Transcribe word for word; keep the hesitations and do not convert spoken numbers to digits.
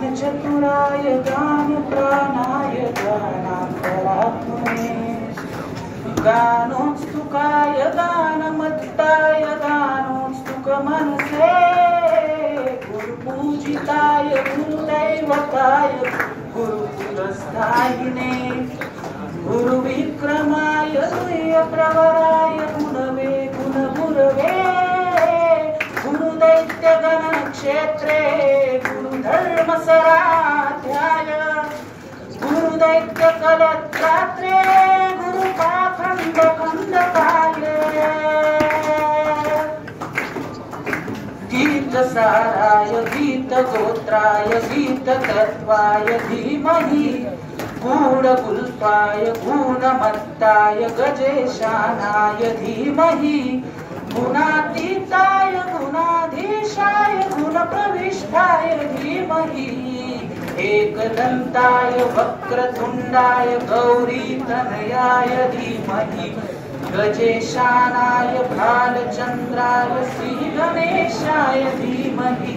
चतुराय गान प्राणाय गानान्तरात्मने गानोत्सुकाय गानमत्ताय गानोत्सुकमनसे गुरुपूजिताय गुरुदैवताय गुरुकुलस्थायिने गुरुविक्रमाय तुल्यप्रवराय गुणवे गुणगुरवे गुरुदैत्यगणक्षेत्रे गुरुधर्मसराध्याय गुरुदैत्यकलत्रात्रे गुरुपाखण्डखण्डकाय गीतसाराय गीतगोत्राय गीततत्त्वाय धीमहि गूढगुल्पाय गूढमत्ताय गजेशानाय धीमहि गुणातीताय गुणाधीशाय गुणप्रविष्टाय धीमहि एकदन्ताय वक्रतुण्डाय गौरीतनयाय धीमहि गजेशानाय भालचन्द्राय श्रीगणेशाय धीमहि